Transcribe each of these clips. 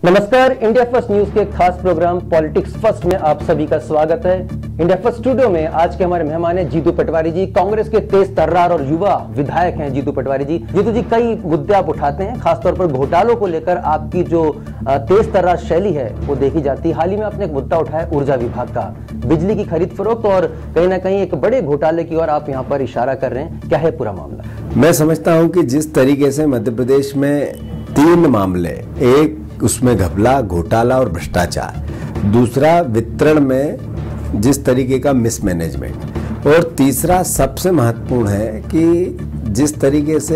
नमस्कार, India first news के खास प्रोग्राम पॉलिटिक्स फर्स्ट में आप सभी का स्वागत है। इंडिया फर्स्ट स्टूडियो में आज के हमारे मेहमान हैं जीतू पटवारी जी। कांग्रेस के तेज तर्रार और युवा विधायक हैं जीतू पटवारी जी। जीतू जी, कई मुद्दे आप उठाते हैं, खासतौर पर घोटालों को लेकर आपकी जो तेज तर्रार शैली है वो देखी जाती है। हाल ही में आपने एक मुद्दा उठाया ऊर्जा विभाग का, बिजली की खरीद फरोख्त, और कहीं ना कहीं एक बड़े घोटाले की ओर आप यहाँ पर इशारा कर रहे हैं। क्या है पूरा मामला? मैं समझता हूँ कि जिस तरीके से मध्य प्रदेश में 3 मामले, एक उसमें घपला, घोटाला और भ्रष्टाचार, दूसरा वितरण में जिस तरीके का मिसमैनेजमेंट, और तीसरा सबसे महत्वपूर्ण है कि जिस तरीके से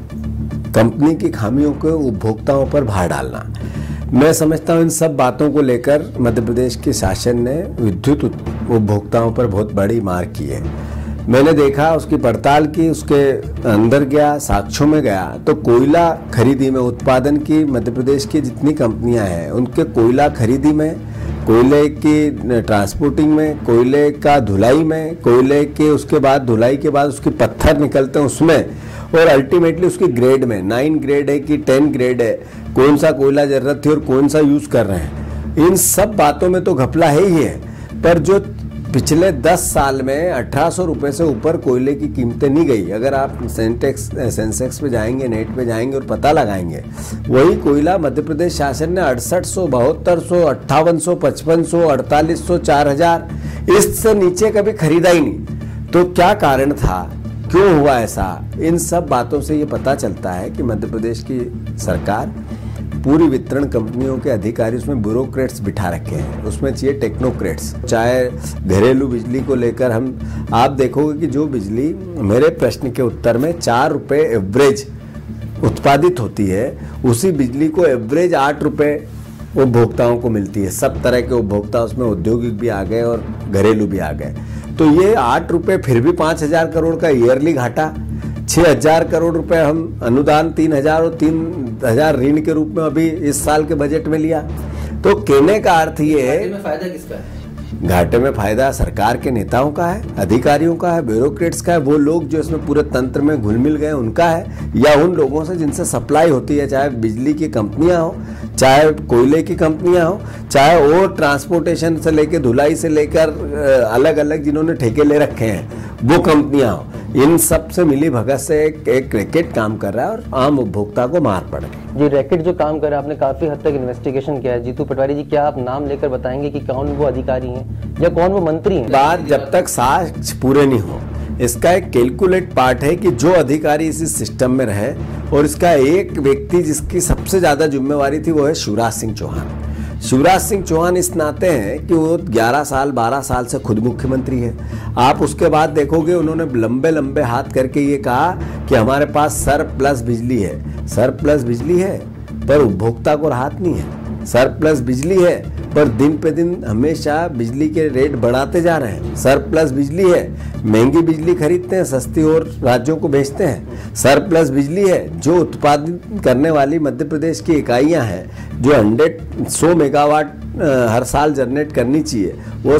कंपनी की खामियों को उपभोक्ताओं पर भार डालना। मैं समझता हूँ इन सब बातों को लेकर मध्य प्रदेश के शासन ने विद्युत उपभोक्ताओं पर बहुत बड़ी मार की है। मैंने देखा, उसकी पड़ताल की, उसके अंदर गया, साक्ष्यों में गया, तो कोयला खरीदी में, उत्पादन की मध्य प्रदेश की जितनी कंपनियां हैं उनके कोयला खरीदी में, कोयले की ट्रांसपोर्टिंग में, कोयले का धुलाई में, कोयले के उसके बाद धुलाई के बाद उसके पत्थर निकलते हैं उसमें, और अल्टीमेटली उसकी ग्रेड में 9 ग्रेड है कि 10 ग्रेड है, कौन सा कोयला जरूरत थी और कौन सा यूज कर रहे हैं। इन सब बातों में तो घपला है ही है। पर जो पिछले 10 साल में 1800 रुपए से ऊपर कोयले की कीमतें नहीं गई। अगर आप सेंसेक्स पे जाएंगे, नेट पे जाएंगे और पता लगाएंगे, वही कोयला मध्य प्रदेश शासन ने 6800, 7200, 5800, 5500, 4800, 4000, इससे नीचे कभी खरीदा ही नहीं। तो क्या कारण था, क्यों हुआ ऐसा? इन सब बातों से ये पता चलता है कि मध्य प्रदेश की सरकार पूरी वितरण कंपनियों के अधिकारी उसमें ब्यूरोक्रेट्स बिठा रखे हैं, उसमें चाहिए टेक्नोक्रेट्स। चाहे घरेलू बिजली को लेकर आप देखोगे कि जो बिजली मेरे प्रश्न के उत्तर में 4 रुपये एवरेज उत्पादित होती है, उसी बिजली को एवरेज 8 रुपये उपभोक्ताओं को मिलती है। सब तरह के उपभोक्ता उसमें, औद्योगिक भी आ गए और घरेलू भी आ गए। तो ये 8 रुपये फिर भी 5000 करोड़ का ईयरली घाटा, 6000 करोड़ रुपए हम अनुदान, 3000 और 3000 ऋण के रूप में अभी इस साल के बजट में लिया। तो कहने का अर्थ ये है, घाटे में फायदा किसका है? घाटे में फायदा सरकार के नेताओं का है, अधिकारियों का है, ब्यूरोक्रेट्स का है, वो लोग जो इसमें पूरे तंत्र में घुल मिल गए उनका है, या उन लोगों से जिनसे सप्लाई होती है, चाहे बिजली की कंपनियां हो, चाहे कोयले की कंपनियां हो, चाहे और ट्रांसपोर्टेशन से लेकर, धुलाई से लेकर अलग अलग जिन्होंने ठेके ले रखे हैं वो कंपनियां हो। इन सब से मिली भगत से एक रैकेट काम कर रहा है और आम उपभोक्ता को मार पड़ रही। जी, रैकेट जो काम कर रहा है, आपने काफी हद तक इन्वेस्टिगेशन किया है। जीतू पटवारी जी, क्या आप नाम लेकर बताएंगे कि कौन वो अधिकारी हैं या कौन वो मंत्री हैं? बात जब तक साक्ष्य पूरे नहीं हो, इसका एक कैलकुलेट पार्ट है कि जो अधिकारी इस सिस्टम में रहे, और इसका एक व्यक्ति जिसकी सबसे ज्यादा जिम्मेवारी थी वो है शिवराज सिंह चौहान। शिवराज सिंह चौहान इस नाते हैं कि वो 11 साल 12 साल से खुद मुख्यमंत्री है। आप उसके बाद देखोगे उन्होंने लंबे लंबे हाथ करके ये कहा कि हमारे पास सरप्लस बिजली है। सरप्लस बिजली है पर उपभोक्ता को राहत नहीं है। सरप्लस बिजली है पर दिन पे दिन हमेशा बिजली के रेट बढ़ाते जा रहे हैं। सरप्लस बिजली है, महंगी बिजली खरीदते हैं, सस्ती और राज्यों को बेचते हैं। सरप्लस बिजली है, जो उत्पादन करने वाली मध्य प्रदेश की इकाइयां हैं जो 100 मेगावाट हर साल जनरेट करनी चाहिए, वो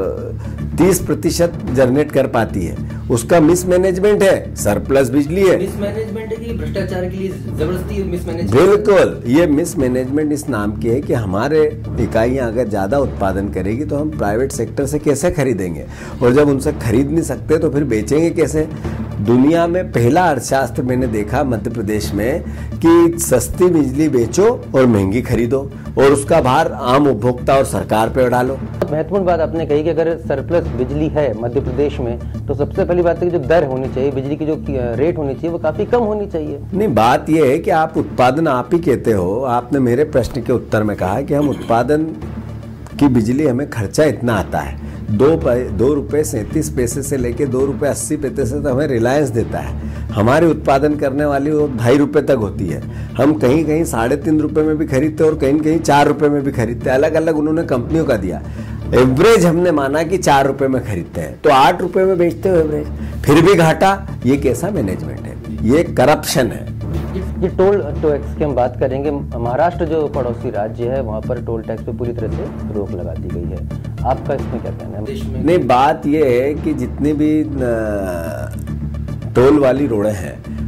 30% जनरेट कर पाती है। उसका मिसमैनेजमेंट है, सरप्लस बिजली है। मिसमैनेजमेंट है कि भ्रष्टाचार के लिए जबरदस्ती मिसमैनेजमेंट? बिल्कुल, ये मिसमैनेजमेंट इस नाम की है कि हमारे इकाइयां अगर ज्यादा उत्पादन करेगी तो हम प्राइवेट सेक्टर से कैसे खरीदेंगे, और जब उनसे खरीद नहीं सकते तो फिर बेचेंगे कैसे? दुनिया में पहला अर्थशास्त्र मैंने देखा मध्य प्रदेश में कि सस्ती बिजली बेचो और महंगी खरीदो, और उसका भार आम उपभोक्ता और सरकार पे डालो। महत्वपूर्ण बात आपने कही कि अगर सरप्लस बिजली है मध्य प्रदेश में, तो सबसे पहली बात है कि जो दर होनी चाहिए, बिजली की जो रेट होनी चाहिए वो काफी कम होनी चाहिए। नहीं, बात यह है कि आप उत्पादन आप ही कहते हो। आपने मेरे प्रश्न के उत्तर में कहा कि हम उत्पादन की बिजली, हमें खर्चा इतना आता है, 2 रुपये 37 पैसे से लेके 2 रुपये 80 पैसे से तो हमें रिलायंस देता है। हमारे उत्पादन करने वाली वो 2.5 रुपये तक होती है। हम कहीं कहीं 3.5 रुपये में भी खरीदते हैं और कहीं कहीं 4 रुपये में भी खरीदते हैं। अलग अलग उन्होंने कंपनियों का दिया। एवरेज हमने माना कि 4 रुपये में खरीदते हैं, तो 8 रुपये में बेचते हो एवरेज, फिर भी घाटा। ये कैसा मैनेजमेंट है? ये करप्शन है। ये टोल टैक्स की हम बात करेंगे। महाराष्ट्र जो पड़ोसी राज्य है, वहाँ पर टोल टैक्स पे पूरी तरह से रोक लगा दी गई है। आपका इसमें क्या कहना है? नहीं, बात ये है कि जितनी भी टोल वाली रोडें हैं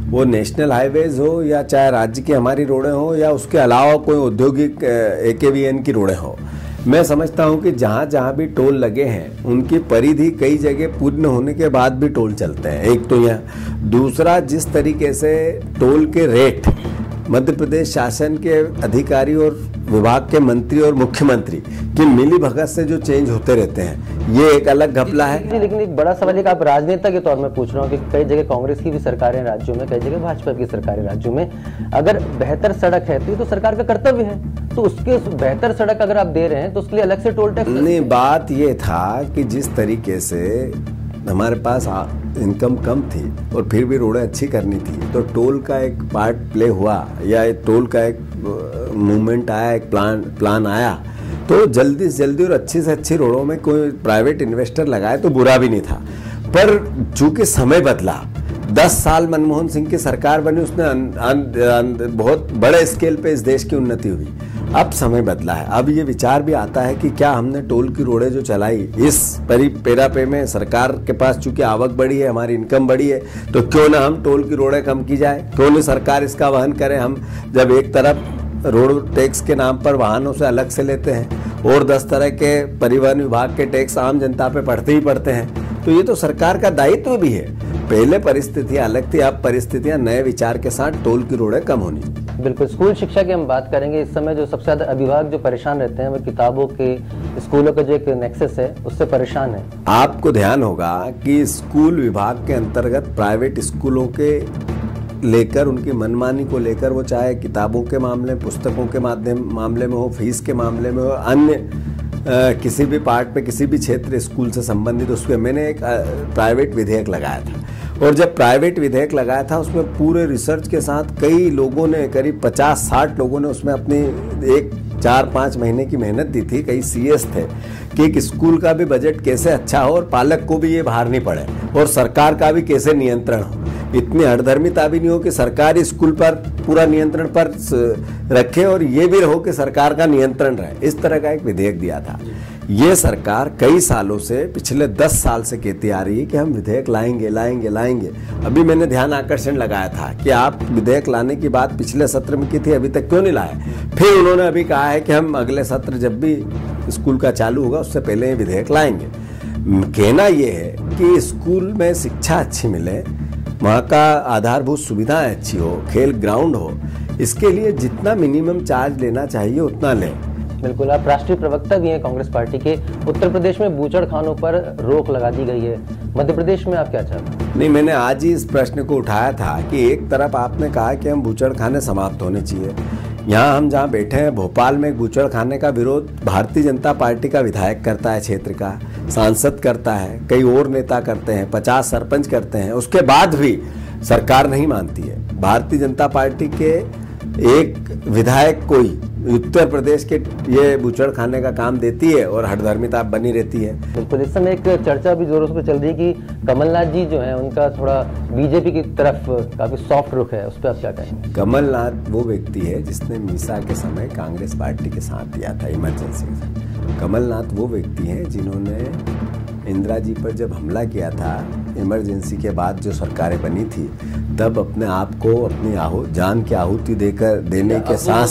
वो नेशनल हाईवेज हो या चाहे राज्य की हमारी रोडें हो या उसके अलावा कोई औद्योगिक AKVN की रोडें हो, मैं समझता हूं कि जहां जहां भी टोल लगे हैं उनकी परिधि कई जगह पूर्ण होने के बाद भी टोल चलते हैं। एक तो यह, दूसरा जिस तरीके से टोल के रेट मध्य प्रदेश शासन के अधिकारी और विभाग के मंत्री और मुख्यमंत्री की मिली भगत से जो चेंज होते रहते हैं, ये एक अलग घपला है। लेकिन एक बड़ा सवाल है कि आप राजनेता के तौर में पूछ रहा हूँ कि कई जगह कांग्रेस की भी सरकारें राज्यों में, कई जगह भाजपा की सरकारें राज्यों में, अगर बेहतर सड़क है तो ये तो सरकार का कर्तव्य है, तो उसके बेहतर सड़क अगर आप दे रहे हैं तो उसके लिए अलग से टोल टैक्स नहीं। बात ये था कि जिस तरीके से हमारे पास इनकम कम थी और फिर भी रोडें अच्छी करनी थी, तो टोल का एक पार्ट प्ले हुआ या टोल का एक मूवमेंट आया, एक प्लान आया, तो जल्दी से जल्दी और अच्छी से अच्छी रोडों में कोई प्राइवेट इन्वेस्टर लगाए तो बुरा भी नहीं था। पर चूंकि समय बदला, 10 साल मनमोहन सिंह की सरकार बनी, उसने बहुत बड़े स्केल पे इस देश की उन्नति हुई। अब समय बदला है, अब ये विचार भी आता है कि क्या हमने टोल की रोडें जो चलाई इस पेरापे में, सरकार के पास चूंकि आवक बढ़ी है, हमारी इनकम बढ़ी है, तो क्यों ना हम टोल की रोडें कम की जाए, क्यों नहीं सरकार इसका वहन करे। हम जब एक तरफ रोड टैक्स के नाम पर वाहनों से अलग से लेते हैं और 10 तरह के परिवहन विभाग के टैक्स आम जनता पे पड़ते ही पड़ते हैं, तो ये तो सरकार का दायित्व भी है। पहले परिस्थितियां अलग थी, अब परिस्थितियां नए विचार के साथ टोल की रोडें कम होनी। बिल्कुल। स्कूल शिक्षा की हम बात करेंगे। इस समय जो सबसे ज्यादा अभिभावक जो परेशान रहते हैं वो किताबों के, स्कूलों का जो एक नेक्सस है उससे परेशान है। आपको ध्यान होगा कि स्कूल विभाग के अंतर्गत प्राइवेट स्कूलों के लेकर, उनकी मनमानी को लेकर, वो चाहे किताबों के मामले, पुस्तकों के मामले में हो, फीस के मामले में हो, अन्य किसी भी पार्ट पे, किसी भी क्षेत्र स्कूल से संबंधित, उसमें मैंने एक प्राइवेट विधेयक लगाया था। और जब प्राइवेट विधेयक लगाया था उसमें पूरे रिसर्च के साथ कई लोगों ने, करीब 50-60 लोगों ने उसमें अपनी एक 4-5 महीने की मेहनत दी थी। कई CS थे कि एक स्कूल का भी बजट कैसे अच्छा हो और पालक को भी ये भार नहीं पड़े और सरकार का भी कैसे नियंत्रण हो। इतनी हठधर्मिता भी नहीं हो कि सरकारी स्कूल पर पूरा नियंत्रण पर रखे और ये भी रहो कि सरकार का नियंत्रण रहे। इस तरह का एक विधेयक दिया था। ये सरकार कई सालों से, पिछले 10 साल से कहती आ रही है कि हम विधेयक लाएंगे। अभी मैंने ध्यान आकर्षण लगाया था कि आप विधेयक लाने की बात पिछले सत्र में की थी, अभी तक क्यों नहीं लाए। फिर उन्होंने अभी कहा है कि हम अगले सत्र जब भी स्कूल का चालू होगा उससे पहले ये विधेयक लाएंगे। कहना यह है कि स्कूल में शिक्षा अच्छी मिले, वहाँ का आधारभूत सुविधाएं अच्छी हो, खेल ग्राउंड हो, इसके लिए जितना मिनिमम चार्ज लेना चाहिए उतना लें। बिल्कुल। आप राष्ट्रीय प्रवक्ता भी हैं कांग्रेस पार्टी के। उत्तर प्रदेश में बूचड़खानों पर रोक लगा दी गई है, मध्य प्रदेश में आप क्या चाहते हैं? नहीं, मैंने आज ही इस प्रश्न को उठाया था कि एक तरफ आपने कहा कि हम बूचड़खाने समाप्त होने चाहिए। यहाँ हम जहाँ बैठे हैं भोपाल में, एक बूचड़खाने का विरोध भारतीय जनता पार्टी का विधायक करता है, क्षेत्र का सांसद करता है, कई और नेता करते हैं, 50 सरपंच करते हैं, उसके बाद भी सरकार नहीं मानती है। भारतीय जनता पार्टी के एक विधायक कोई उत्तर प्रदेश के ये बूचड़खाने का काम देती है और हठधर्मिता बनी रहती है। बिल्कुल। इस समय एक चर्चा भी जोरों से चल रही है कि कमलनाथ जी जो है उनका थोड़ा बीजेपी की तरफ काफी सॉफ्ट रुख है, उस पर आप क्या कहेंगे? कमलनाथ वो व्यक्ति है जिसने मीसा के समय कांग्रेस पार्टी के साथ दिया था इमरजेंसी में। कमलनाथ वो व्यक्ति है जिन्होंने इंदिरा जी पर जब हमला किया था इमरजेंसी के बाद, जो सरकारें बनी थी, तब अपने आप को अपनी जान की आहुति देने के साथ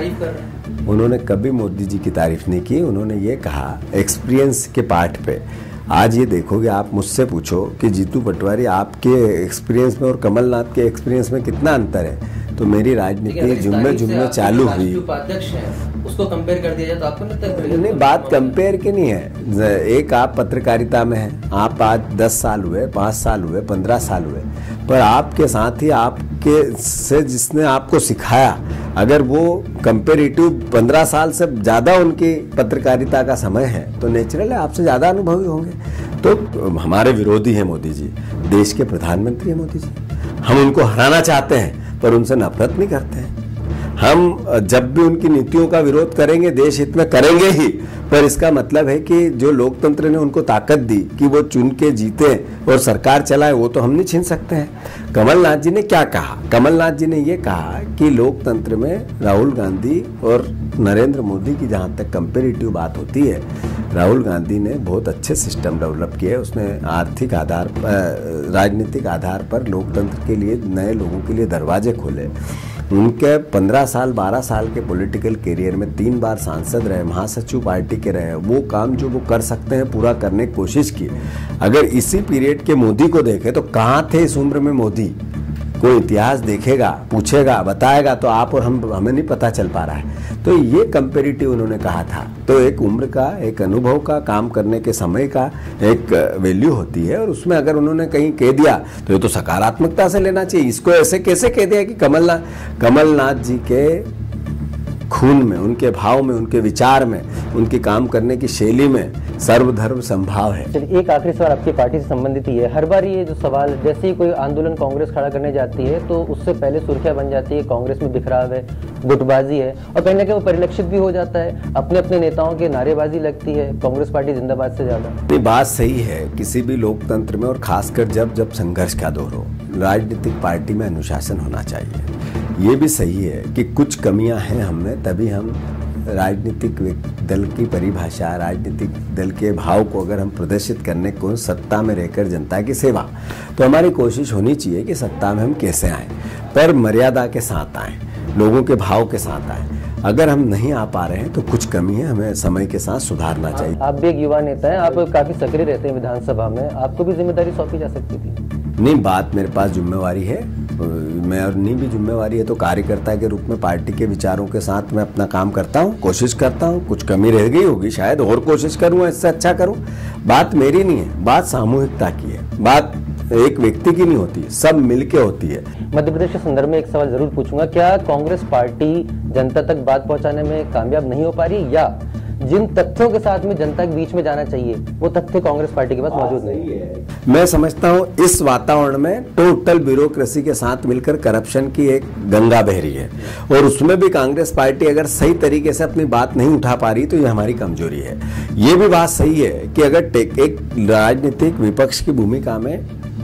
साथ उन्होंने कभी मोदी जी की तारीफ नहीं की। उन्होंने ये कहा एक्सपीरियंस के पार्ट पे। आज ये देखोगे, आप मुझसे पूछो कि जीतू पटवारी आपके एक्सपीरियंस में और कमलनाथ के एक्सपीरियंस में कितना अंतर है, तो मेरी राजनीति जुम्मे चालू हुई। उसको कंपेयर कर दिया जाए तो आपको लगता है? नहीं, बात कंपेयर की नहीं है। एक आप पत्रकारिता में हैं, आप आज 10 साल हुए, 5 साल हुए, 15 साल हुए, पर आपके साथ ही आपके से जिसने आपको सिखाया, अगर वो कंपेरेटिव 15 साल से ज़्यादा उनकी पत्रकारिता का समय है तो नेचुरल है आपसे ज़्यादा अनुभवी होंगे। तो हमारे विरोधी हैं मोदी जी, देश के प्रधानमंत्री हैं मोदी जी। हम उनको हराना चाहते हैं पर उनसे नफरत नहीं करते हैं। हम जब भी उनकी नीतियों का विरोध करेंगे देश हित में करेंगे ही, पर इसका मतलब है कि जो लोकतंत्र ने उनको ताकत दी कि वो चुन के जीते और सरकार चलाए, वो तो हम नहीं छीन सकते हैं। कमलनाथ जी ने क्या कहा? कमलनाथ जी ने ये कहा कि लोकतंत्र में राहुल गांधी और नरेंद्र मोदी की जहाँ तक कंपेरेटिव बात होती है, राहुल गांधी ने बहुत अच्छे सिस्टम डेवलप किए। उसने आर्थिक आधार पर, राजनीतिक आधार पर लोकतंत्र के लिए, नए लोगों के लिए दरवाजे खोले। उनके 15 साल 12 साल के पॉलिटिकल करियर में 3 बार सांसद रहे, महासचिव पार्टी के रहे। वो काम जो वो कर सकते हैं पूरा करने की कोशिश की। अगर इसी पीरियड के मोदी को देखें तो कहाँ थे इस उम्र में मोदी? कोई इतिहास देखेगा, पूछेगा, बताएगा तो आप और हमें नहीं पता चल पा रहा है। तो ये कंपेरेटिव उन्होंने कहा था। तो एक उम्र का, एक अनुभव का, काम करने के समय का एक वैल्यू होती है, और उसमें अगर उन्होंने कहीं कह दिया तो ये तो सकारात्मकता से लेना चाहिए। इसको ऐसे कैसे कह दिया कि कमलनाथ जी के खून में, उनके भाव में, उनके विचार में, उनकी काम करने की शैली में सर्वधर्म संभाव है। चलिए, एक आखिरी सवाल आपकी पार्टी से संबंधित ही है। हर बार ये जो सवाल, जैसे ही कोई आंदोलन कांग्रेस खड़ा करने जाती है तो उससे पहले सुर्खियां बन जाती है कांग्रेस में बिखराव है, गुटबाजी है, और कहीं ना कहीं वो परिलक्षित भी हो जाता है। अपने अपने नेताओं की नारेबाजी लगती है कांग्रेस पार्टी जिंदाबाद से ज्यादा। ये बात सही है किसी भी लोकतंत्र में, और खासकर जब संघर्ष का दौर हो, राजनीतिक पार्टी में अनुशासन होना चाहिए। ये भी सही है कि कुछ कमियां हैं हमें, तभी हम राजनीतिक दल की परिभाषा, राजनीतिक दल के भाव को अगर हम प्रदर्शित करने को, सत्ता में रहकर जनता की सेवा, तो हमारी कोशिश होनी चाहिए कि सत्ता में हम कैसे आएं, पर मर्यादा के साथ आएं, लोगों के भाव के साथ आएं। अगर हम नहीं आ पा रहे हैं तो कुछ कमी है, हमें समय के साथ सुधारना चाहिए। आप भी एक युवा नेता हैं, आप काफी सक्रिय रहते हैं विधानसभा में, आपको भी जिम्मेदारी सौंपी जा सकती थी। नहीं, बात मेरे पास जिम्मेवारी है, मैं और नहीं भी जिम्मेवारी है तो कार्यकर्ता के रूप में पार्टी के विचारों के साथ मैं अपना काम करता हूँ, कोशिश करता हूँ। कुछ कमी रह गई होगी, शायद और कोशिश करूँ, इससे अच्छा करूँ। बात मेरी नहीं है, बात सामूहिकता की है, बात एक व्यक्ति की नहीं होती, सब मिलके होती है। मध्य प्रदेश के संदर्भ में एक सवाल जरूर पूछूंगा, क्या कांग्रेस पार्टी जनता तक बात पहुंचाने में कामयाब नहीं हो पा रही, या जिन तथ्यों के साथ में जनता के बीच में जाना चाहिए वो तथ्य कांग्रेस पार्टी के पास मौजूद नहीं है? मैं समझता हूं इस वातावरण में टोटल ब्यूरोक्रेसी के साथ मिलकर करप्शन की एक गंगा बह रही है, और उसमें भी कांग्रेस पार्टी अगर सही तरीके से अपनी बात नहीं उठा पा रही तो ये हमारी कमजोरी है। ये भी बात सही है कि अगर एक राजनीतिक विपक्ष की भूमिका में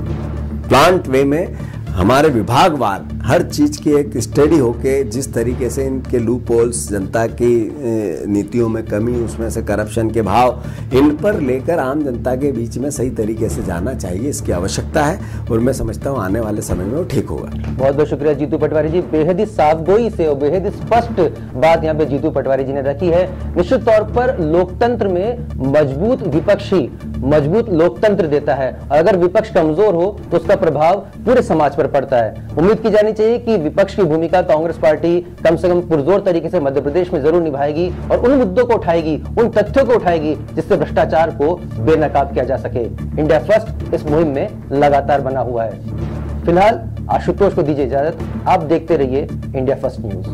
प्लांट वे में हमारे विभागवार हर चीज की एक स्टडी होके, जिस तरीके से इनके लूप होल्स, जनता की नीतियों में कमी, उसमें से करप्शन के भाव, इन पर लेकर आम जनता के बीच में सही तरीके से जाना चाहिए, इसकी आवश्यकता है, और मैं समझता हूँ आने वाले समय में वो ठीक होगा। बहुत बहुत शुक्रिया जीतू पटवारी जी, बेहद ही साफगोई से और बेहद ही स्पष्ट बात यहाँ पे जीतू पटवारी जी ने रखी है। निश्चित तौर पर लोकतंत्र में मजबूत विपक्षी मजबूत लोकतंत्र देता है, और अगर विपक्ष कमजोर हो तो उसका प्रभाव पूरे समाज पर पड़ता है। उम्मीद की जानी चाहिए कि विपक्ष की भूमिका कांग्रेस पार्टी कम से कम पुरजोर तरीके से मध्य प्रदेश में जरूर निभाएगी, और उन मुद्दों को उठाएगी, उन तथ्यों को उठाएगी जिससे भ्रष्टाचार को बेनकाब किया जा सके। इंडिया फर्स्ट इस मुहिम में लगातार बना हुआ है। फिलहाल आशुतोष को दीजिए इजाजत, आप देखते रहिए India first news.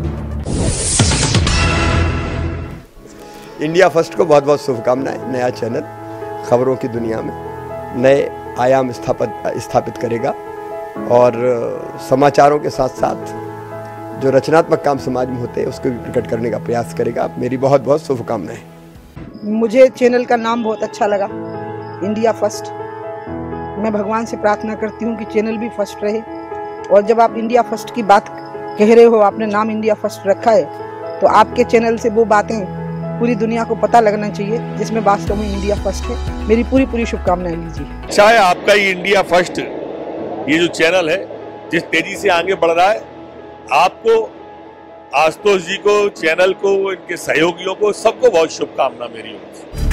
India first को बहुत बहुत शुभकामनाएं। नया चैनल खबरों की दुनिया में नए आयाम स्थापित करेगा, और समाचारों के साथ साथ जो रचनात्मक काम समाज में होते हैं उसको भी प्रकट करने का प्रयास करेगा। मेरी बहुत बहुत शुभकामनाएं। मुझे चैनल का नाम बहुत अच्छा लगा, इंडिया फर्स्ट। मैं भगवान से प्रार्थना करती हूँ कि चैनल भी फर्स्ट रहे, और जब आप इंडिया फर्स्ट की बात कह रहे हो, आपने नाम इंडिया फर्स्ट रखा है, तो आपके चैनल से वो बातें पूरी दुनिया को पता लगना चाहिए जिसमें वास्तव में इंडिया फर्स्ट है। मेरी पूरी शुभकामनाएं लीजिए। अच्छा है आपका ये इंडिया फर्स्ट, ये जो चैनल है जिस तेजी से आगे बढ़ रहा है, आपको, आशुतोष जी को, चैनल को, इनके सहयोगियों को, सबको बहुत शुभकामना मेरी ओर से।